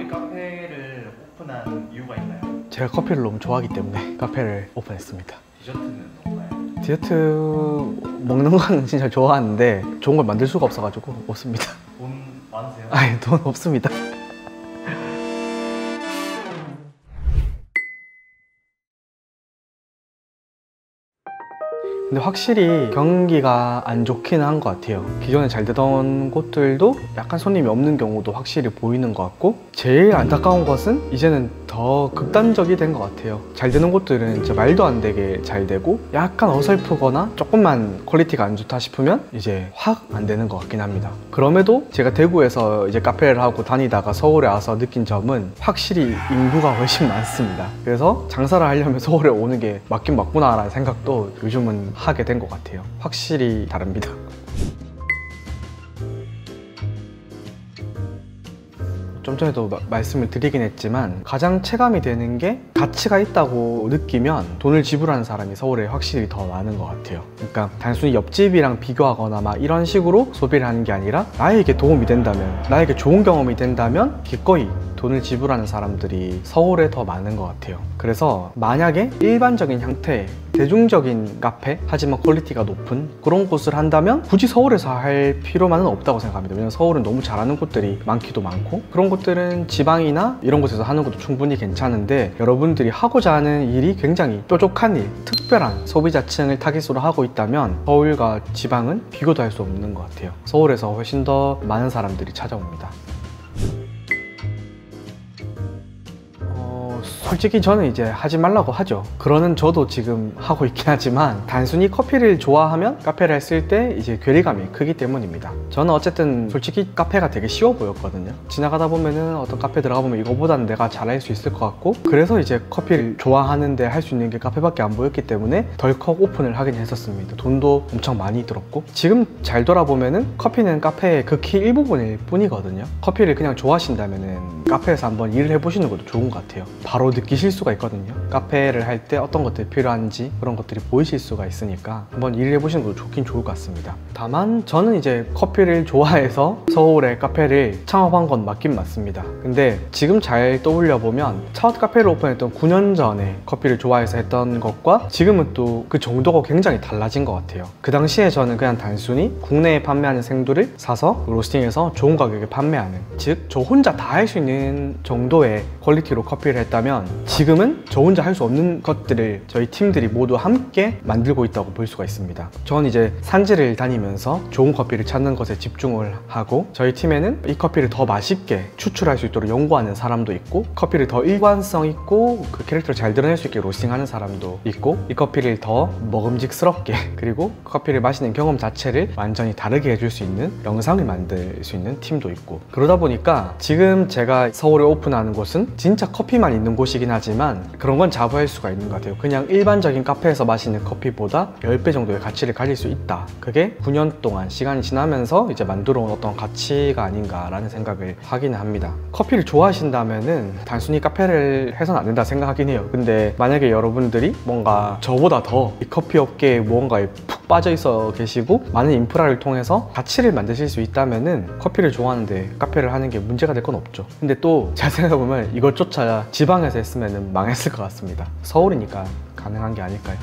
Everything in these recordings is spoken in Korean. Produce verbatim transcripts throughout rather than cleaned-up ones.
서울에 카페를 오픈한 이유가 있나요? 제가 커피를 너무 좋아하기 때문에 카페를 오픈했습니다. 디저트는 뭔가요? 디저트 먹는 거는 진짜 좋아하는데 좋은 걸 만들 수가 없어가지고 없습니다. 돈 많으세요? 아니, 돈 없습니다. 근데 확실히 경기가 안 좋긴 한 것 같아요. 기존에 잘 되던 곳들도 약간 손님이 없는 경우도 확실히 보이는 것 같고, 제일 안타까운 것은 이제는 더 극단적이 된 것 같아요. 잘 되는 곳들은 진짜 말도 안 되게 잘 되고, 약간 어설프거나 조금만 퀄리티가 안 좋다 싶으면 이제 확 안 되는 것 같긴 합니다. 그럼에도 제가 대구에서 이제 카페를 하고 다니다가 서울에 와서 느낀 점은 확실히 인구가 훨씬 많습니다. 그래서 장사를 하려면 서울에 오는 게 맞긴 맞구나 라는 생각도 요즘은 하게 된 것 같아요. 확실히 다릅니다. 좀 전에도 마, 말씀을 드리긴 했지만 가장 체감이 되는 게 가치가 있다고 느끼면 돈을 지불하는 사람이 서울에 확실히 더 많은 것 같아요. 그러니까 단순히 옆집이랑 비교하거나 막 이런 식으로 소비를 하는 게 아니라 나에게 도움이 된다면, 나에게 좋은 경험이 된다면 기꺼이 돈을 지불하는 사람들이 서울에 더 많은 것 같아요. 그래서 만약에 일반적인 형태, 대중적인 카페 하지만 퀄리티가 높은 그런 곳을 한다면 굳이 서울에서 할 필요만은 없다고 생각합니다. 왜냐면 서울은 너무 잘하는 곳들이 많기도 많고, 그런 곳들은 지방이나 이런 곳에서 하는 것도 충분히 괜찮은데, 여러분들이 하고자 하는 일이 굉장히 뾰족한 일, 특별한 소비자층을 타깃으로 하고 있다면 서울과 지방은 비교도 할 수 없는 것 같아요. 서울에서 훨씬 더 많은 사람들이 찾아옵니다. 솔직히 저는 이제 하지 말라고 하죠. 그러는 저도 지금 하고 있긴 하지만, 단순히 커피를 좋아하면 카페를 했을 때 이제 괴리감이 크기 때문입니다. 저는 어쨌든 솔직히 카페가 되게 쉬워 보였거든요. 지나가다 보면은 어떤 카페 들어가 보면 이거보다는 내가 잘할 수 있을 것 같고, 그래서 이제 커피를 좋아하는데 할 수 있는 게 카페밖에 안 보였기 때문에 덜컥 오픈을 하긴 했었습니다. 돈도 엄청 많이 들었고, 지금 잘 돌아보면은 커피는 카페의 극히 일부분일 뿐이거든요. 커피를 그냥 좋아하신다면은 카페에서 한번 일을 해보시는 것도 좋은 것 같아요. 바로 느끼실 수가 있거든요. 카페를 할 때 어떤 것들이 필요한지 그런 것들이 보이실 수가 있으니까 한번 일을 해보시는 것도 좋긴 좋을 것 같습니다. 다만 저는 이제 커피를 좋아해서 서울에 카페를 창업한 건 맞긴 맞습니다. 근데 지금 잘 떠올려 보면 첫 카페를 오픈했던 구 년 전에 커피를 좋아해서 했던 것과 지금은 또 그 정도가 굉장히 달라진 것 같아요. 그 당시에 저는 그냥 단순히 국내에 판매하는 생두를 사서 로스팅해서 좋은 가격에 판매하는, 즉 저 혼자 다 할 수 있는 정도의 퀄리티로 커피를 했다면, 지금은 저 혼자 할 수 없는 것들을 저희 팀들이 모두 함께 만들고 있다고 볼 수가 있습니다. 저는 이제 산지를 다니면서 좋은 커피를 찾는 것에 집중을 하고, 저희 팀에는 이 커피를 더 맛있게 추출할 수 있도록 연구하는 사람도 있고, 커피를 더 일관성 있고 그 캐릭터를 잘 드러낼 수 있게 로스팅하는 사람도 있고, 이 커피를 더 먹음직스럽게 그리고 커피를 마시는 경험 자체를 완전히 다르게 해줄 수 있는 영상을 만들 수 있는 팀도 있고, 그러다 보니까 지금 제가 서울에 오픈하는 곳은 진짜 커피만 있는 곳이긴 하지만 그런 건 자부할 수가 있는 것 같아요. 그냥 일반적인 카페에서 마시는 커피보다 십 배 정도의 가치를 가질 수 있다. 그게 구 년 동안 시간이 지나면서 이제 만들어 온 어떤 가치가 아닌가라는 생각을 하기는 합니다. 커피를 좋아하신다면은 단순히 카페를 해서는 안 된다 생각하긴 해요. 근데 만약에 여러분들이 뭔가 저보다 더 이 커피 업계에 무언가에 푹 빠져 있어 계시고 많은 인프라를 통해서 가치를 만드실 수 있다면은 커피를 좋아하는데 카페를 하는 게 문제가 될 건 없죠. 근데 또 잘 생각해보면 이것조차 지방에서 했으면 망했을 것 같습니다. 서울이니까 가능한 게 아닐까요?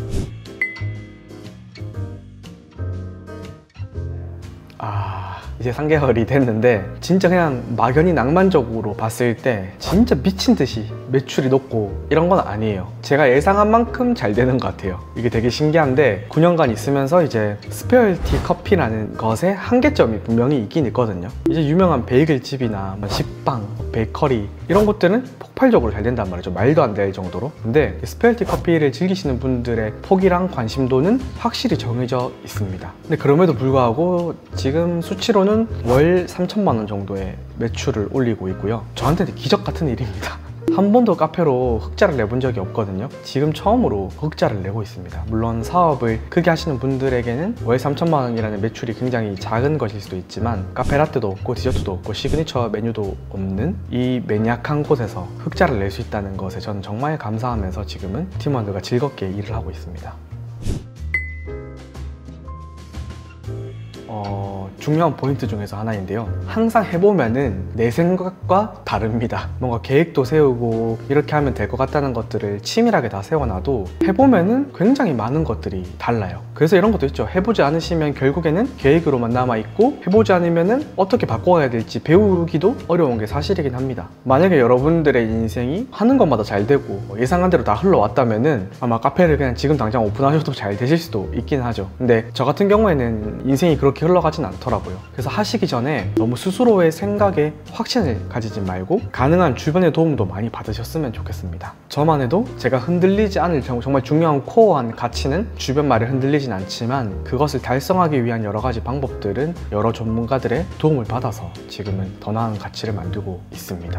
아, 이제 삼 개월이 됐는데 진짜 그냥 막연히 낭만적으로 봤을 때 진짜 미친 듯이 매출이 높고 이런 건 아니에요. 제가 예상한 만큼 잘 되는 것 같아요. 이게 되게 신기한데, 구 년간 있으면서 이제 스페셜티 커피라는 것의 한계점이 분명히 있긴 있거든요. 이제 유명한 베이글 집이나 식빵, 베이커리 이런 것들은 폭발적으로 잘 된단 말이죠. 말도 안 될 정도로. 근데 스페셜티 커피를 즐기시는 분들의 폭이랑 관심도는 확실히 정해져 있습니다. 근데 그럼에도 불구하고 지금 수치로는 월 삼천만 원 정도의 매출을 올리고 있고요. 저한테는 기적 같은 일입니다. 한 번도 카페로 흑자를 내본 적이 없거든요. 지금 처음으로 흑자를 내고 있습니다. 물론 사업을 크게 하시는 분들에게는 월 삼천만 원이라는 매출이 굉장히 작은 것일 수도 있지만, 카페라떼도 없고 디저트도 없고 시그니처 메뉴도 없는 이 매니악한 곳에서 흑자를 낼 수 있다는 것에 저는 정말 감사하면서 지금은 팀원들과 즐겁게 일을 하고 있습니다. 어, 중요한 포인트 중에서 하나인데요. 항상 해보면은 내 생각과 다릅니다. 뭔가 계획도 세우고 이렇게 하면 될 것 같다는 것들을 치밀하게 다 세워놔도 해보면은 굉장히 많은 것들이 달라요. 그래서 이런 것도 있죠. 해보지 않으시면 결국에는 계획으로만 남아있고 해보지 않으면은 어떻게 바꿔가야 될지 배우기도 어려운 게 사실이긴 합니다. 만약에 여러분들의 인생이 하는 것마다 잘 되고 예상한 대로 다 흘러왔다면은 아마 카페를 그냥 지금 당장 오픈하셔도 잘 되실 수도 있긴 하죠. 근데 저 같은 경우에는 인생이 그렇게 흘러가진 않더라고요. 그래서 하시기 전에 너무 스스로의 생각에 확신을 가지지 말고 가능한 주변의 도움도 많이 받으셨으면 좋겠습니다. 저만 해도 제가 흔들리지 않을 정말 중요한 코어한 가치는 주변 말에 흔들리진 않지만 그것을 달성하기 위한 여러 가지 방법들은 여러 전문가들의 도움을 받아서 지금은 더 나은 가치를 만들고 있습니다.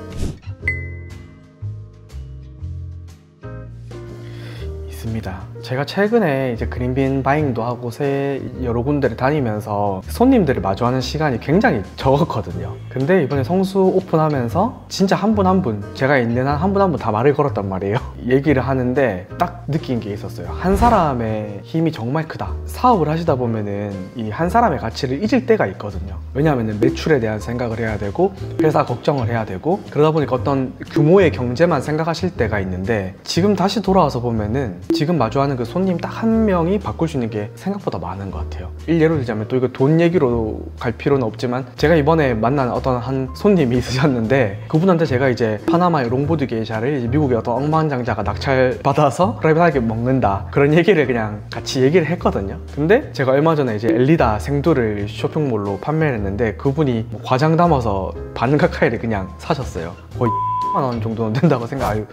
있습니다. 제가 최근에 이제 그린빈 바잉도 하고 새 여러 군데를 다니면서 손님들을 마주하는 시간이 굉장히 적었거든요. 근데 이번에 성수 오픈하면서 진짜 한 분 한 분 제가 있는 한 한 분 한 분 다 말을 걸었단 말이에요. 얘기를 하는데 딱 느낀 게 있었어요. 한 사람의 힘이 정말 크다. 사업을 하시다 보면은 이 한 사람의 가치를 잊을 때가 있거든요. 왜냐하면 매출에 대한 생각을 해야 되고 회사 걱정을 해야 되고 그러다 보니까 어떤 규모의 경제만 생각하실 때가 있는데 지금 다시 돌아와서 보면은 지금 마주하는 그 손님 딱 한 명이 바꿀 수 있는 게 생각보다 많은 것 같아요. 일례로 들자면 또 이거 돈 얘기로 갈 필요는 없지만 제가 이번에 만난 어떤 한 손님이 있으셨는데 그분한테 제가 이제 파나마의 롱보드 게이샤를 이제 미국의 어떤 억만장자가 낙찰받아서 프라이빗하게 먹는다 그런 얘기를 그냥 같이 얘기를 했거든요. 근데 제가 얼마 전에 이제 엘리다 생두를 쇼핑몰로 판매를 했는데 그분이 과장 담아서 반 가까이를 그냥 사셨어요. 거의 만 원 정도는 된다고 생각해요.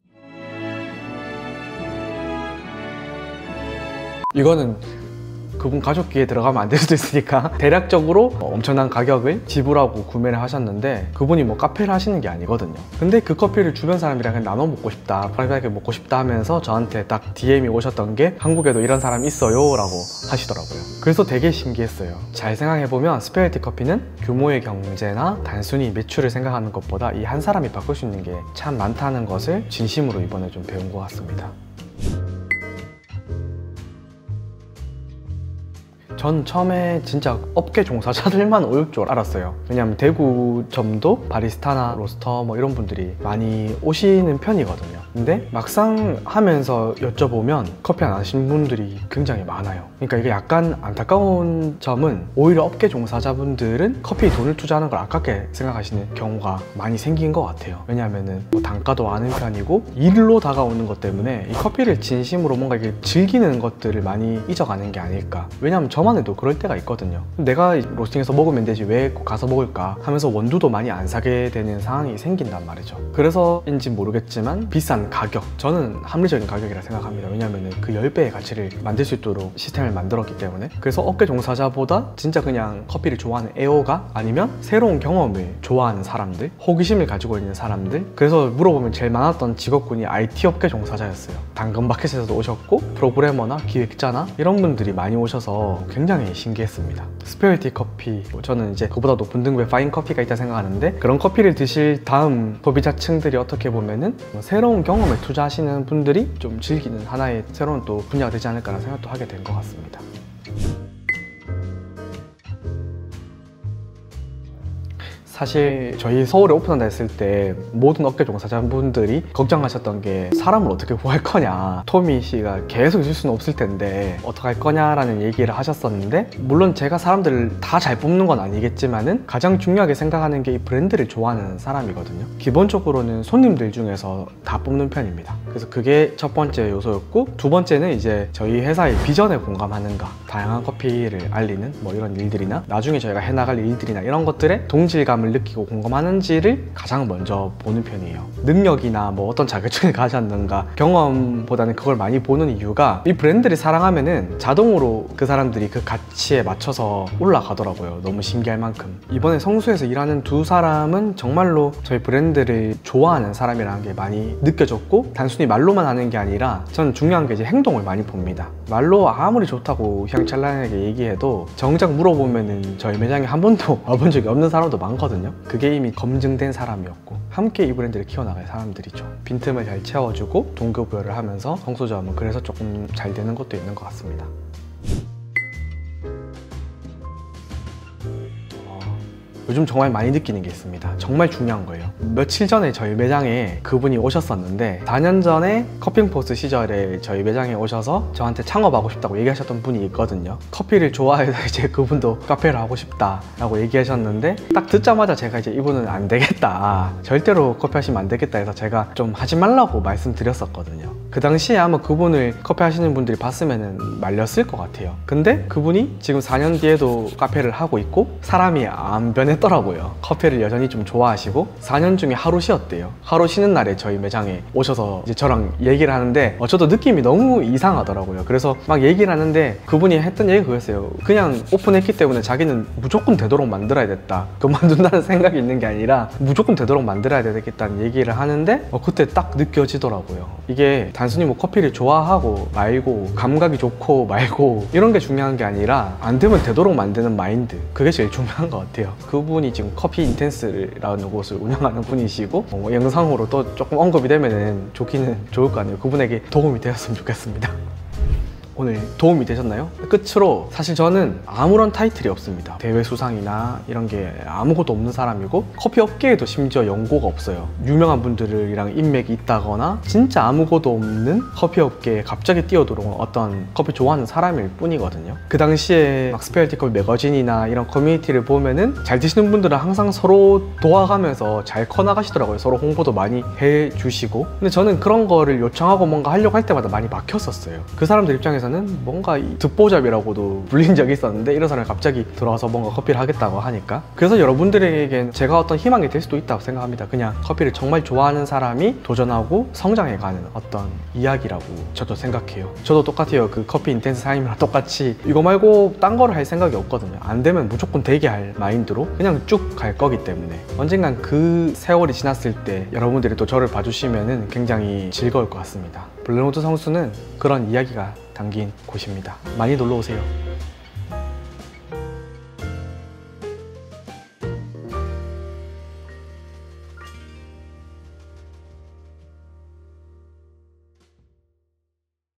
이거는 그분 가족기에 들어가면 안 될 수도 있으니까 대략적으로 엄청난 가격을 지불하고 구매를 하셨는데 그분이 뭐 카페를 하시는 게 아니거든요. 근데 그 커피를 주변 사람이랑 그냥 나눠 먹고 싶다, 프라이빗하게 먹고 싶다 하면서 저한테 딱 디엠이 오셨던 게 한국에도 이런 사람 있어요 라고 하시더라고요. 그래서 되게 신기했어요. 잘 생각해보면 스페셜티 커피는 규모의 경제나 단순히 매출을 생각하는 것보다 이 한 사람이 바꿀 수 있는 게 참 많다는 것을 진심으로 이번에 좀 배운 것 같습니다. 전 처음에 진짜 업계 종사자들만 올 줄 알았어요. 왜냐면 대구점도 바리스타나 로스터 뭐 이런 분들이 많이 오시는 편이거든요. 근데 막상 하면서 여쭤보면 커피 안 하시는 분들이 굉장히 많아요. 그러니까 이게 약간 안타까운 점은 오히려 업계 종사자분들은 커피에 돈을 투자하는 걸 아깝게 생각하시는 경우가 많이 생긴 것 같아요. 왜냐하면 뭐 단가도 아는 편이고 일로 다가오는 것 때문에 이 커피를 진심으로 뭔가 이렇게 즐기는 것들을 많이 잊어가는 게 아닐까. 왜냐하면 저만 해도 그럴 때가 있거든요. 내가 로스팅해서 먹으면 되지 왜 꼭 가서 먹을까 하면서 원두도 많이 안 사게 되는 상황이 생긴단 말이죠. 그래서인지 모르겠지만 비싼 가격, 저는 합리적인 가격이라 생각합니다. 왜냐하면 그 십 배의 가치를 만들 수 있도록 시스템을 만들었기 때문에. 그래서 업계 종사자보다 진짜 그냥 커피를 좋아하는 애호가 아니면 새로운 경험을 좋아하는 사람들, 호기심을 가지고 있는 사람들. 그래서 물어보면 제일 많았던 직업군이 아이티 업계 종사자였어요. 당근마켓에서도 오셨고 프로그래머나 기획자나 이런 분들이 많이 오셔서 굉장히 신기했습니다. 스페셜티 커피, 저는 이제 그보다 높은 등급의 파인 커피가 있다 생각하는데 그런 커피를 드실 다음 소비자층들이 어떻게 보면은 뭐 새로운 경험에 투자하시는 분들이 좀 즐기는 하나의 새로운 또 분야가 되지 않을까라는 생각도 하게 된 것 같습니다. 사실 저희 서울에 오픈한다 했을 때 모든 업계 종사자분들이 걱정하셨던 게 사람을 어떻게 구할 거냐, 토미 씨가 계속 있을 수는 없을 텐데 어떡할 거냐라는 얘기를 하셨었는데, 물론 제가 사람들을 다 잘 뽑는 건 아니겠지만은 가장 중요하게 생각하는 게 이 브랜드를 좋아하는 사람이거든요. 기본적으로는 손님들 중에서 다 뽑는 편입니다. 그래서 그게 첫 번째 요소였고, 두 번째는 이제 저희 회사의 비전에 공감하는가, 다양한 커피를 알리는 뭐 이런 일들이나 나중에 저희가 해나갈 일들이나 이런 것들에 동질감을 느끼고 공감하는지를 가장 먼저 보는 편이에요. 능력이나 뭐 어떤 자격증을 가졌는가 경험보다는 그걸 많이 보는 이유가, 이 브랜드를 사랑하면은 자동으로 그 사람들이 그 가치에 맞춰서 올라가더라고요. 너무 신기할 만큼. 이번에 성수에서 일하는 두 사람은 정말로 저희 브랜드를 좋아하는 사람이라는 게 많이 느껴졌고, 단순히 말로만 하는 게 아니라 저는 중요한 게 이제 행동을 많이 봅니다. 말로 아무리 좋다고 휘황찬란하게 얘기해도 정작 물어보면은 저희 매장에 한 번도 와본 적이 없는 사람도 많거든요. 그게 이미 검증된 사람이었고 함께 이 브랜드를 키워나갈 사람들이죠. 빈틈을 잘 채워주고 동급부여를 하면서 성수점은 그래서 조금 잘 되는 것도 있는 것 같습니다. 요즘 정말 많이 느끼는 게 있습니다. 정말 중요한 거예요. 며칠 전에 저희 매장에 그분이 오셨었는데 사 년 전에 커피포스 시절에 저희 매장에 오셔서 저한테 창업하고 싶다고 얘기하셨던 분이 있거든요. 커피를 좋아해서 이제 그분도 카페를 하고 싶다라고 얘기하셨는데 딱 듣자마자 제가 이제 이분은 안 되겠다, 절대로 커피 하시면 안 되겠다 해서 제가 좀 하지 말라고 말씀드렸었거든요. 그 당시에 아마 그분을 커피 하시는 분들이 봤으면 말렸을 것 같아요. 근데 그분이 지금 사 년 뒤에도 카페를 하고 있고 사람이 안 변했더라고요. 커피를 여전히 좀 좋아하시고 사 년 중에 하루 쉬었대요. 하루 쉬는 날에 저희 매장에 오셔서 이제 저랑 얘기를 하는데 어, 저도 느낌이 너무 이상하더라고요. 그래서 막 얘기를 하는데 그분이 했던 얘기가 그거였어요. 그냥 오픈했기 때문에 자기는 무조건 되도록 만들어야 됐다, 그만둔다는 생각이 있는 게 아니라 무조건 되도록 만들어야 되겠다는 얘기를 하는데 어, 그때 딱 느껴지더라고요. 이게 단순히 뭐 커피를 좋아하고 말고 감각이 좋고 말고 이런 게 중요한 게 아니라 안 되면 되도록 만드는 마인드, 그게 제일 중요한 것 같아요. 그분이 지금 커피 인텐스라는 곳을 운영하는 분이시고 뭐 영상으로 또 조금 언급이 되면 좋기는 좋을 거 아니에요. 그분에게 도움이 되었으면 좋겠습니다. 오늘 도움이 되셨나요? 끝으로 사실 저는 아무런 타이틀이 없습니다. 대회 수상이나 이런 게 아무것도 없는 사람이고 커피 업계에도 심지어 연고가 없어요. 유명한 분들이랑 인맥이 있다거나 진짜 아무것도 없는 커피 업계에 갑자기 뛰어들어온 어떤 커피 좋아하는 사람일 뿐이거든요. 그 당시에 막 스페셜티 커피 매거진이나 이런 커뮤니티를 보면은 잘 드시는 분들은 항상 서로 도와가면서 잘 커나가시더라고요. 서로 홍보도 많이 해주시고. 근데 저는 그런 거를 요청하고 뭔가 하려고 할 때마다 많이 막혔었어요. 그 사람들 입장에서 는 뭔가 듣보잡이라고도 불린 적이 있었는데 이런 사람이 갑자기 들어와서 뭔가 커피를 하겠다고 하니까, 그래서 여러분들에겐 제가 어떤 희망이 될 수도 있다고 생각합니다. 그냥 커피를 정말 좋아하는 사람이 도전하고 성장해가는 어떤 이야기라고 저도 생각해요. 저도 똑같아요. 그 커피 인텐스 사장님이랑 똑같이 이거 말고 딴 거를 할 생각이 없거든요. 안 되면 무조건 되게 할 마인드로 그냥 쭉 갈 거기 때문에 언젠간 그 세월이 지났을 때 여러분들이 또 저를 봐주시면 굉장히 즐거울 것 같습니다. 블루노트 성수는 그런 이야기가 담긴 곳입니다. 많이 놀러 오세요.